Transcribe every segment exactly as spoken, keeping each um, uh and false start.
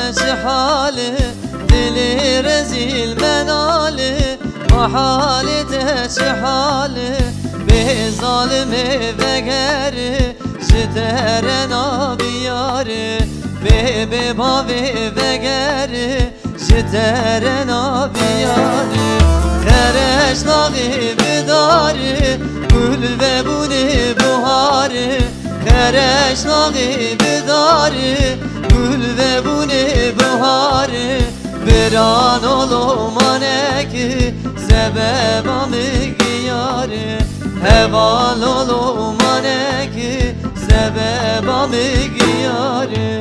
چه حاله دلی رزیل مناله محالته چه حاله به ظالمه وگره جتر نابیاره به به باوی وگره جتر نابیاره خرش ناغی بداره گل و بونه بهاره خرش ناغی بداره گل و بونه بهاره بران اولو مانک سببم گیاره هوال اولو مانک سببم گیاره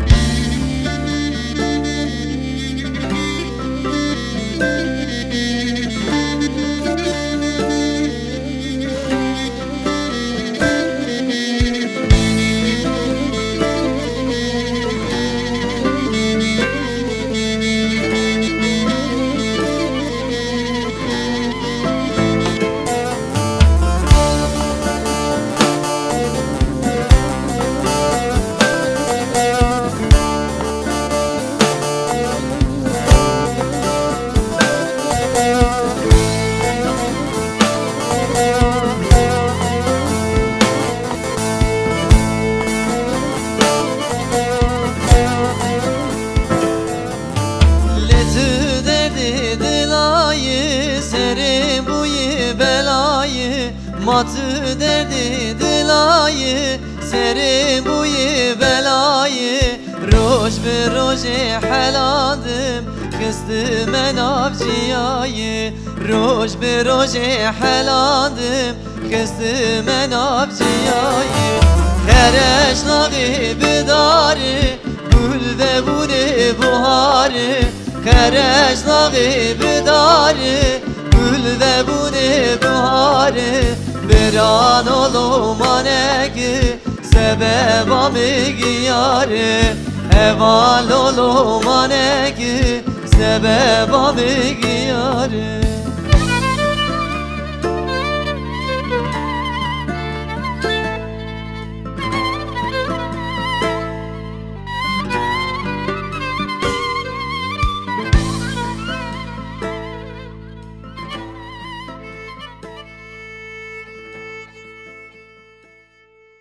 Matı derdi dilayı Serim buyu belayı Roş bir roşe heladım Kıstım en avcıyayı Roş bir roşe heladım Kıstım en avcıyayı Kereş naği bidarı Gül ve buni buharı Kereş naği bidarı Gül ve buni buharı بران اولو مانگی سببم گیاره هوال اولو مانگی سببم گیاره